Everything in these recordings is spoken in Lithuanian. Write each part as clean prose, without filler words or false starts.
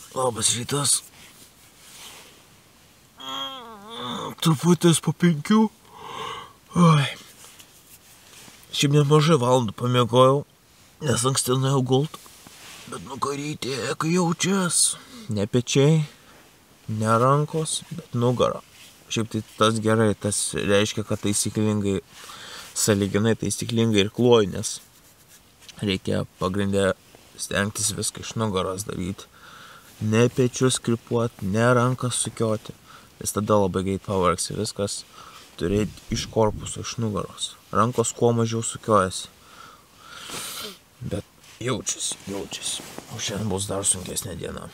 Labas rytas. Truputis po 5. Oi. Šiaip nemažai valandų pamiegojau, nes anksti nuėjau gult. Bet nugaryti, kai jaučias. Ne pečiai, ne rankos, bet nugara. Šiaip tai tas gerai, tas reiškia, kad taisyklingai, sąlyginai taisyklingai ir kloju, nes reikia pagrindę stengtis viską iš nugaros daryti. Ne pečius krypuoti, ne rankas sukioti, nes tada labai greit pavargsi viskas turėti iš korpuso, iš nugaros. Rankos kuo mažiau sukiojasi. Bet jaučiasi. O šiandien bus dar sunkesnė diena.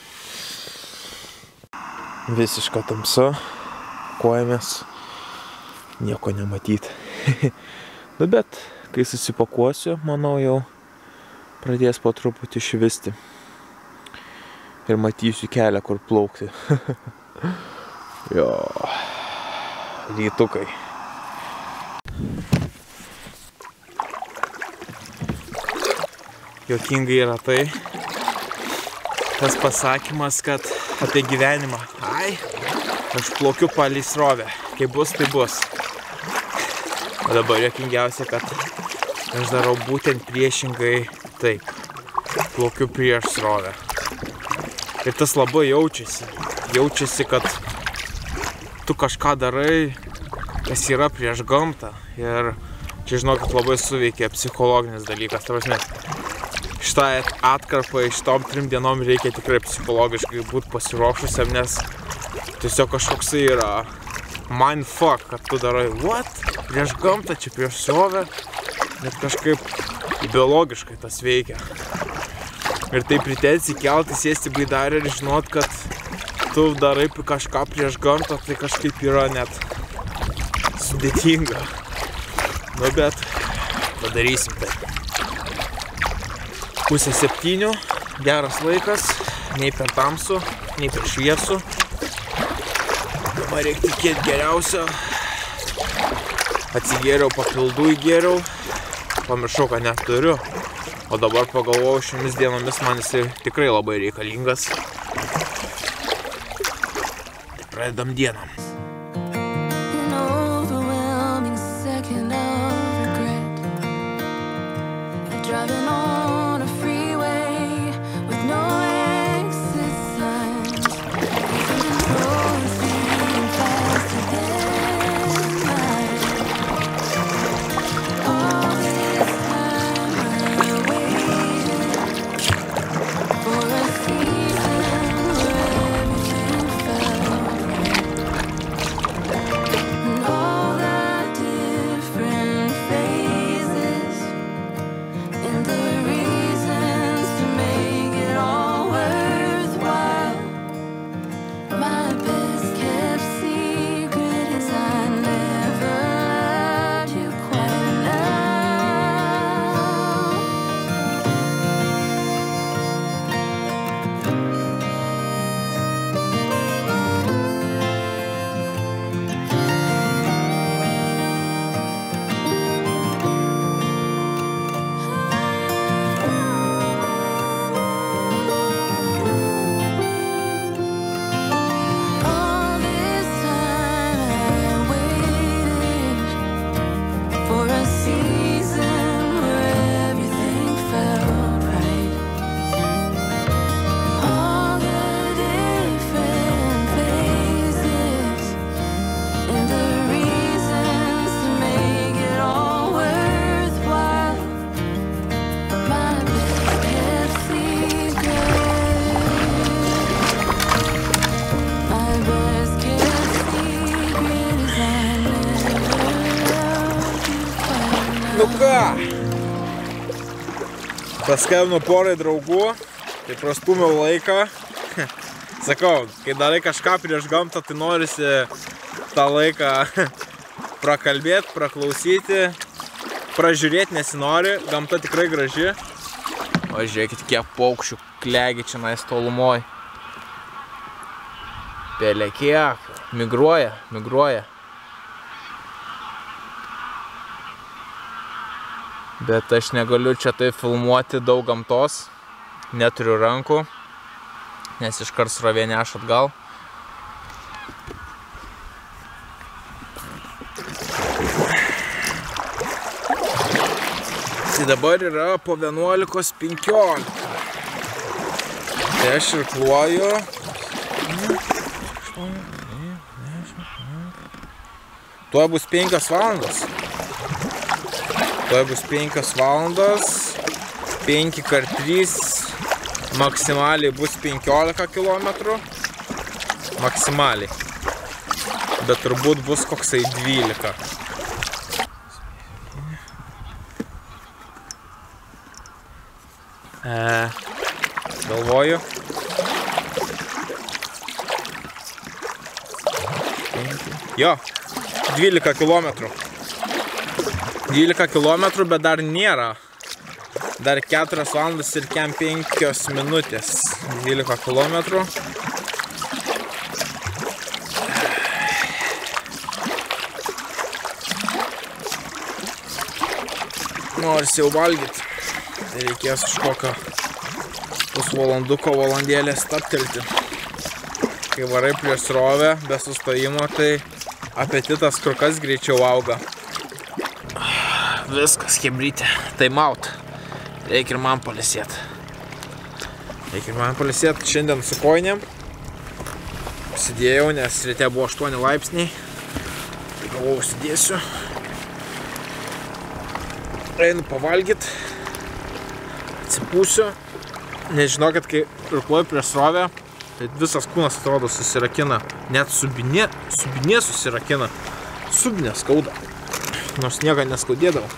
Visiška tamsa, kojamės, nieko nematyti. Nu bet, kai susipakuosiu, manau jau pradės po truputį švisti. Ir matysiu kelią, kur plaukti. Jo, rytukai. Juokingai yra tai, tas pasakymas, kad apie gyvenimą. Ai, aš plaukiu palei srovę. Kai bus, tai bus. O dabar juokingiausia, kad aš darau būtent priešingai taip. Plaukiu prieš srovę. Ir tas labai jaučiasi. Jaučiasi, kad tu kažką darai, kas yra prieš gamtą. Ir čia, žinokit, labai suveikia psichologinis dalykas. Ta prasme, šitai atkarpai, šitom 3 dienom reikia tikrai psichologiškai būti pasiruošusiam, nes tiesiog kažkoksai yra mindfuck, kad tu darai, what? Prieš gamtą, čia prieš srovę. Net kažkaip biologiškai tas veikia. Ir taip ryte atsikelti, sėsti baidarę ir žinot, kad tu darai kažką prieš gamtą, tai kažkaip yra net sudėtinga. Nu bet, padarysim tai. 6:30, geras laikas, nei per tamsu, nei per šviesu. Dabar reikia tikėti geriausio. Atsigėriau, papildų įgėriau, pamiršau, kad neturiu. O dabar pagalvojau, šiomis dienomis man jisai tikrai labai reikalingas. Tai pradedam dieną. Nu ką, paskambinau porai draugų, tai prastūmiau laiką. Sakau, kai darai kažką prieš gamtą, tai norisi tą laiką prakalbėti, praklausyti, pražiūrėti nesinori, gamta tikrai graži. O žiūrėkit, kiek paukščių klegi čia nais tolumoj. Pelė kiek, migruoja. Bet aš negaliu čia tai filmuoti daug gamtos, neturiu rankų. nes iškart srovė neša atgal. Tai dabar yra po 11:15. Tai aš irkluoju. Tuoj bus 5 valandos. 5 valandos. 5 × 3 maksimaliai bus 15 km. Maksimaliai. Bet turbūt bus koksai 12. Galvoju. Jo, 12 km. 12 km, bet dar nėra. Dar 4 valandas ir 5 minutės. 12 km. Norisi jau valgyti. Tai reikės kažkokio pusvalanduko valandėlę stabtelti. Kai varai prie srovę, be sustojimo, tai apetitas kur kas greičiau auga. Viskas, chebrytė. Time out. Reikia ir man palisėti. Šiandien su kojinėm. Užsidėjau, nes ryte buvo 8 laipsniai. Tai galvoju, užsidėsiu. Einu pavalgyti. Atsipūsiu. Nežinokit, kai irkluoju prie srovę, tai visas kūnas atrodo susirakina. Net subinė susirakina. Subinė skauda. Nors nieko neskaudėdavo.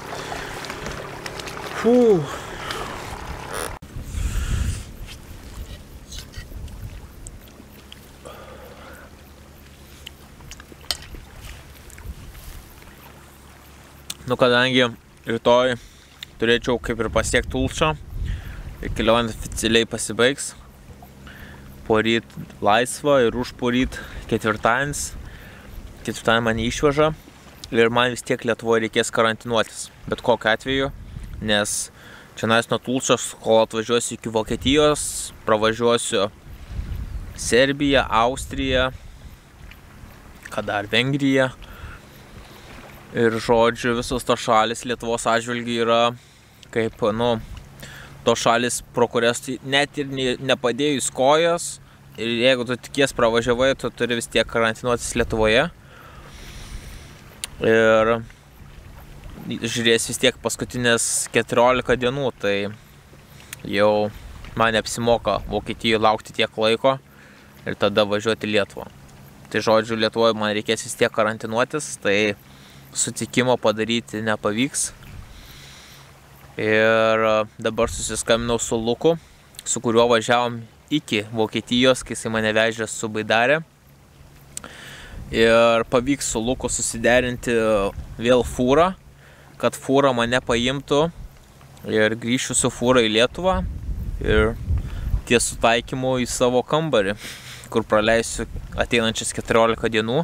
Nu, kadangi rytoj turėčiau kaip ir pasiekti Tulšą ir kelionė oficialiai pasibaigs. Poryt laisva ir už poryt ketvirtadienis. Ketvirtadienį mane išveža ir man vis tiek Lietuvoje reikės karantinuotis. Bet kokiu atveju, nes čia nuo Tulšos, kol atvažiuosiu iki Vokietijos, pravažiuosiu Serbiją, Austriją, Vengriją. Ir žodžiu, visos tos šalis Lietuvos atžvilgiu yra kaip, tos šalis, pro kurias net ir nepadėjus kojas. Ir jeigu tu tikies pravažiavai, tu turi vis tiek karantinuotis Lietuvoje. Ir žiūrės vis tiek paskutinės 14 dienų, tai jau man neapsimoka Vokietijoje laukti tiek laiko ir tada važiuoti į Lietuvą. Tai žodžiu, Lietuvoje man reikės vis tiek karantinuotis, tai sutikimo padaryti nepavyks. Ir dabar susiskambinau su Luku, su kuriuo važiavom iki Vokietijos, kai jisai mane vežė su baidarė. Ir pavyks su Luku susiderinti vėl fūrą, kad fūra mane paimtų ir grįšiu su fūra į Lietuvą ir ties sutaikymu į savo kambarį, kur praleisiu ateinančias 14 dienų.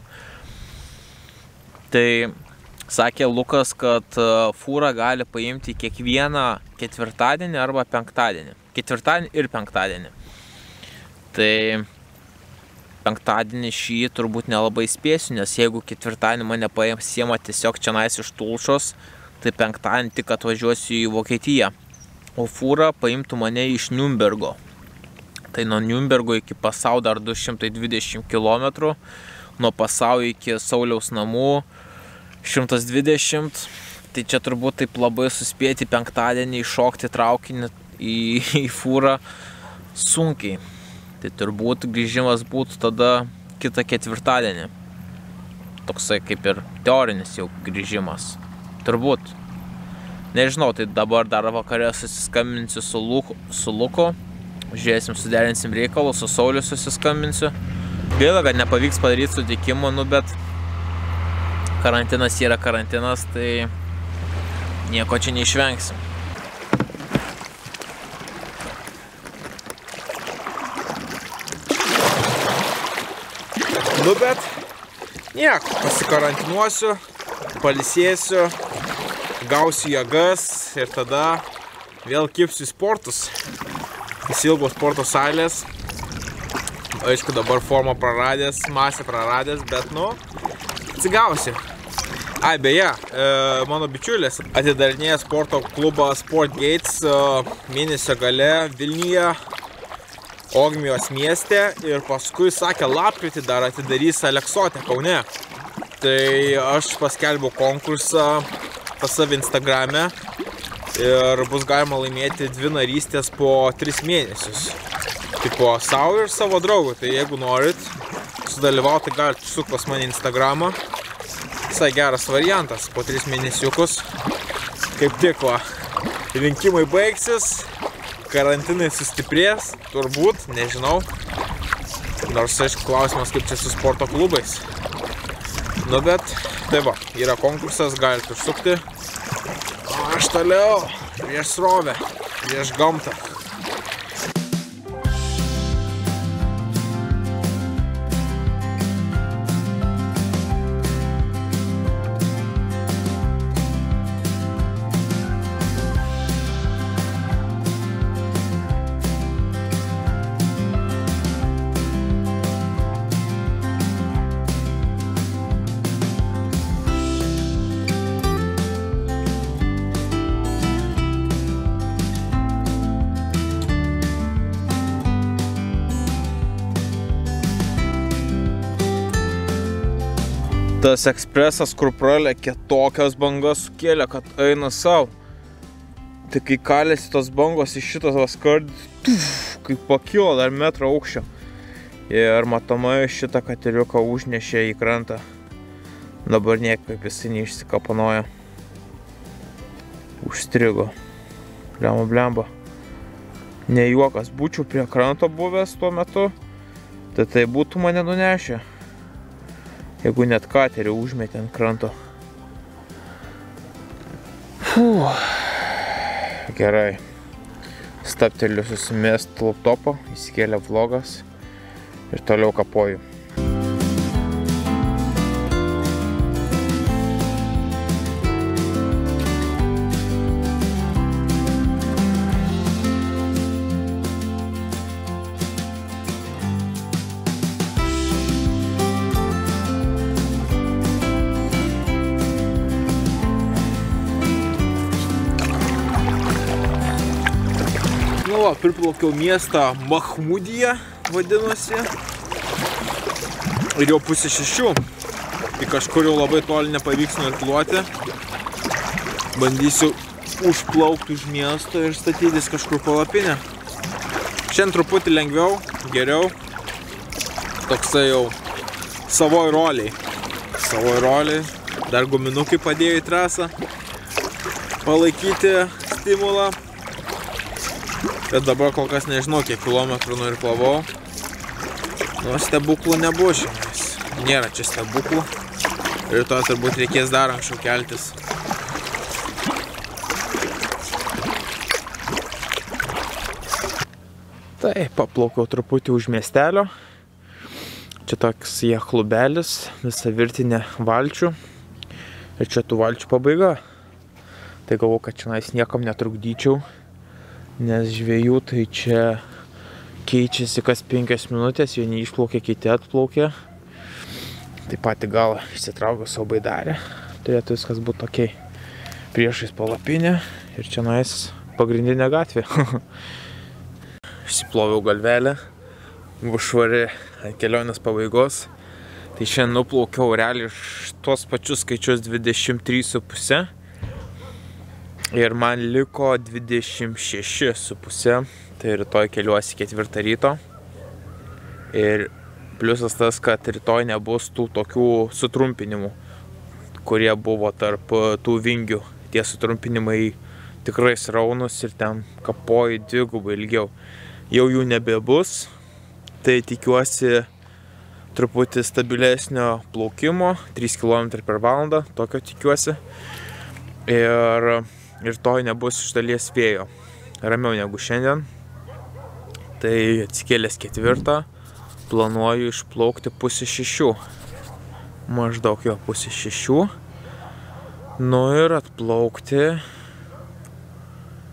Tai sakė Lukas, kad fūrą gali paimti kiekvieną ketvirtadienį arba penktadienį. Ketvirtadienį ir penktadienį. Tai penktadienį šį turbūt nelabai spėsiu, nes jeigu ketvirtadienį mane paima tiesiog čionais iš Tulšos, tai penktadienį tik atvažiuosiu į Vokietiją. O fūra paimtų mane iš Niurnbergo. Tai nuo Niurnbergo iki Passau dar 220 km, nuo Passau iki Sauliaus namų 120, tai čia turbūt taip labai suspėti penktadienį iššokti traukinį į fūrą sunkiai. Tai turbūt grįžimas būtų tada kitą ketvirtadienį. Toksai kaip ir teorinis jau grįžimas. Turbūt. Nežinau, tai dabar dar vakarė susiskambinsiu su Luku. Žiūrėsim, suderinsim reikalus, su Sauliu susiskambinsiu. Gaila, kad nepavyks padaryti sutikimo, bet karantinas yra karantinas, tai nieko čia neišvengsim. Bet nieko, pasikarantinuosiu, pailsėsiu, gausiu jėgas ir tada vėl kibsiu į sportus. Įsilgau sporto salės, Aišku, dabar formą praradęs, masę praradęs, bet, nu, atsigausi. Ai, beje, mano bičiulis atidarinėja sporto klubą Sport Gates mėnesio gale Vilniuje, Ogmios mieste ir paskui sakė, lapkritį dar atidarys Aleksotę Kaune. Tai aš paskelbiau konkursą pas save Instagrame ir bus galima laimėti 2 narystės po 3 mėnesius. Tipo savo ir savo draugų, tai jeigu norit sudalyvauti, galite užsukti pas mane Instagramą. Visai geras variantas, po 3 mėnesiukus. Kaip tik va, rinkimai baigsis, karantinai sustiprės, turbūt, nežinau. Nors, aišku, klausimas, kaip čia su sporto klubais. Nu, bet, tai va, yra konkursas, galite užsukti. O aš toliau, prieš srovę, prieš gamtą. Tas ekspresas, kur pralėkė, tokias bangas sukėlė, kad eina savo. Tai kai kalėsi tos bangos iš šitos vaskardį, kai pakilo dar metro aukščio. Ir matomai šitą katiriuką užnešė į krantą. Dabar niekaip jisai neišsikapanoja. Užstrigo. Blemba. Ne juokas, būčiau prie kranto buvęs tuo metu, tai būtų mane nunešę. Jeigu net katerį užmetė ant kranto. Gerai. Stabteliu susimest laptopą, įsikėlė vlogas ir toliau kapoju. Nu va, priplaukiau miestą Mahmudija vadinosi ir jau 5:30, tai kažkur jau labai toli nepavyks nuirkluoti. Bandysiu užplaukti už miesto ir statytis kažkur palapinę. Šiandien truputį lengviau, geriau, toksai jau savoj roliai, dar guminukai padėjo į trasą palaikyti stimulą. Bet dabar kol kas nežinau, kiek kilometrų nuirklavau. Nu, stebuklų nebuvo šiandien. Nėra čia stebuklų. Rytoj turbūt reikės dar anksčiau keltis. Tai paplaukiau truputį už miestelio. Čia toks jie klubelis, visa virtinė valčių. Ir čia tų valčių pabaiga. Tai galvoju, kad čia niekam netrukdyčiau. Nes žvejų tai čia keičiasi kas 5 minutės, vieni išplaukia, kiti atplaukia. Taip pat į galą išsitraukiau savo baidarę. Turėtų viskas būti tokiai. Priešais palapinę ir čia pagrindinė gatvė. Išsiploviau galvelę, buvo švari ant kelionės pabaigos. Tai šiandien nuplaukiau realiai iš tos pačius skaičius 23,5. Ir man liko 26,5, tai rytoj keliuosi 4 ryto. Ir pliusas tas, kad rytoj nebus tų tokių sutrumpinimų, kurie buvo tarp tų vingių. Tie sutrumpinimai tikrai sraunus ir ten kapoji dvigubai ilgiau. Jau jų nebebus, tai tikiuosi truputį stabilesnio plaukimo, 3 km per valandą, tokio tikiuosi. Ir rytoj nebus iš dalies vėjo, ramiau negu šiandien. Tai atsikėlęs 4, planuoju išplaukti 5:30. Maždaug jo 5:30. Nu ir atplaukti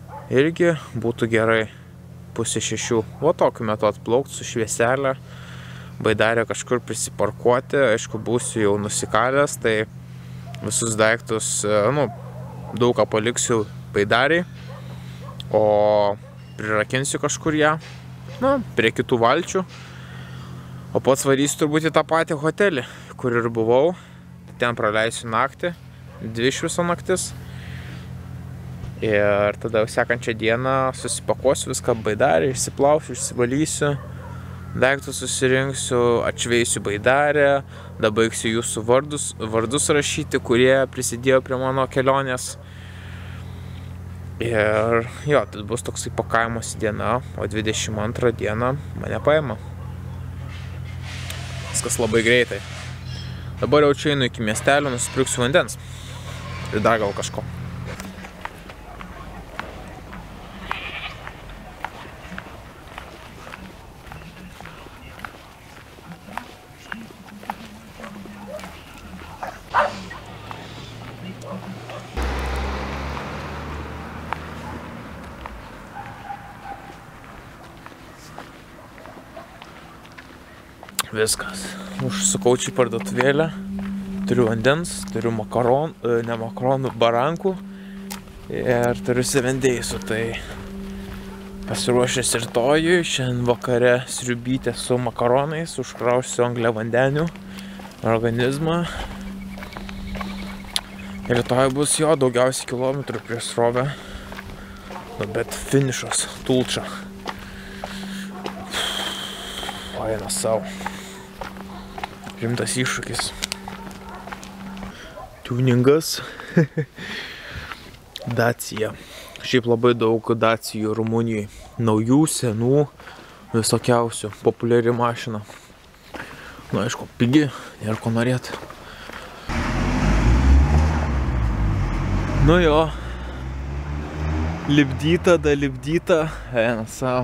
irgi būtų gerai 5:30. O tokiu metu atplaukti su švieselė baidarę kažkur prisiparkuoti, aišku, būsiu jau nusikalęs, tai visus daiktus, daug ką paliksiu baidariai, o prirakinsiu kažkur ją, prie kitų valčių, o pats varysiu turbūt į tą patį hotelį, kur ir buvau, ten praleisiu naktį, 2 iš viso naktis, ir tada sekančią dieną susipakuosiu viską baidarį, išsiplausiu, išsivalysiu, daiktus susirinksiu, atšveisiu baidarę, dabaigsiu jūsų vardus rašyti, kurie prisidėjo prie mano kelionės. Ir jo, tai bus toksai pakavimosi diena, o 22 dieną mane paima. Viskas labai greitai. Dabar jau čia einu iki miestelio, nusipirksiu vandens. Ir dar gal kažko. Viskas. Užsukau čia į parduotuvėlę. Turiu vandens, turiu makaronų, barankų ir turiu 7 Daysų. Tai pasiruošęs rytojui. Šiandien vakare sriubytė su makaronais. Užkrausiu angliavandenių organizmą. Ir rytoj bus jo daugiausiai kilometrų prieš srovę. Bet finišas, tulča. O eina savo. Rimtas iššūkis. Tuningas. Dacia. Šiaip labai daug Dacijų Rumunijai. Naujų, senų, visokiausių. Populiari mašina. Aišku, pigi, nėra ko norėti. Jo. Lipdyta, dalipdyta. Eina savo.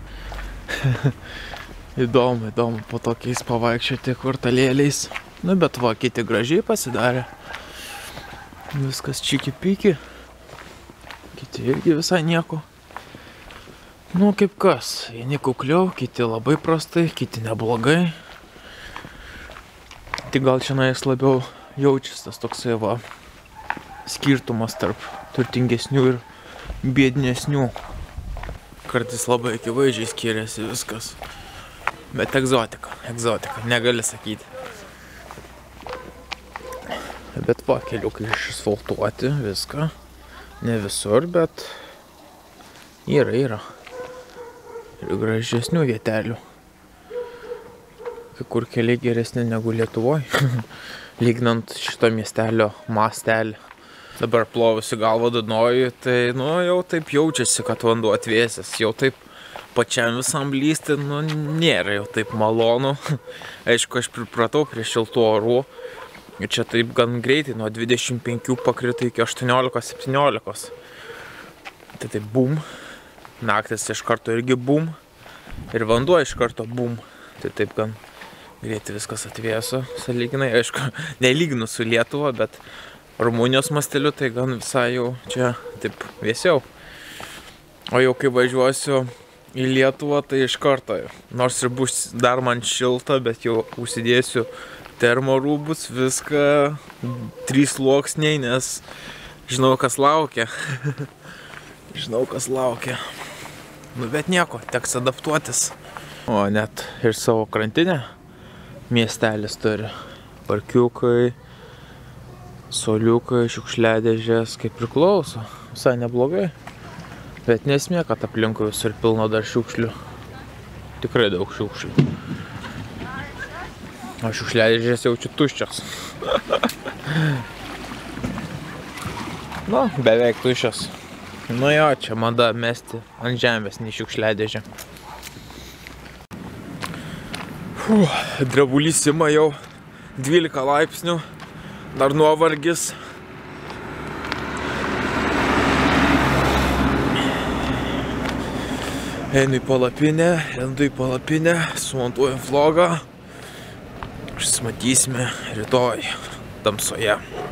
Įdomu, po tokiais pavaikščioti kvartalėliais. Bet va, kiti gražiai pasidarė. Viskas čiki-piki. Kiti irgi visai nieko. Kaip kas. Vieni kukliau, kiti labai prastai, kiti neblogai. Tik gal šiandien labiau jaučiasi tas toksai va skirtumas tarp turtingesnių ir biednesnių. Kartais labai akivaizdžiai skiriasi viskas. Bet egzotika, negali sakyti. Bet va, keliukai išasfaltuoti, viską. Ne visur, bet yra. Ir gražesnių vietelių. Kai kur keliai geresni negu Lietuvoj. Lygnant šito miestelio mastelį. Dabar plovusi galvą Dunojui, tai jau taip jaučiasi, kad vanduo atvėsęs. Jau taip pačiam visam lysti, nėra jau taip malonu. Aišku, aš pripratau prie šiltų orų. Ir čia taip gan greitai, nuo 25 pakrito iki 18-17. Tai taip bum. Naktis iš karto irgi bum. Ir vanduo iš karto bum. Tai taip gan greitai viskas atvėso, sąlyginai. Aišku, nelyginu su Lietuva, bet Rumunijos masteliu tai gan visai jau čia taip vėsiau. O jau kai važiuosiu į Lietuvą, tai iš karto, nors ir bus dar man šilta, bet jau užsidėsiu termorūbus, viską, 3 sluoksniai, nes žinau, kas laukia. Bet nieko, teks adaptuotis. O net ir savo krantinę miestelis turi. Parkiukai, soliukai, šiukšliadėžės, kaip priklauso. Visai neblogai. Bet nesmė, kad aplinkui visur pilna dar šiukšlių. Tikrai daug šiukšlių. O šiukšliadėžės jaučiu tuščios. Beveik tuščios. Jo, čia mada mesti ant žemės, nei šiukšliadėžę. Drebulys ima jau 12 laipsnių. Dar nuovargis. Einu į palapinę, sumontuoju vlogą. Susimatysime rytoj tamsoje.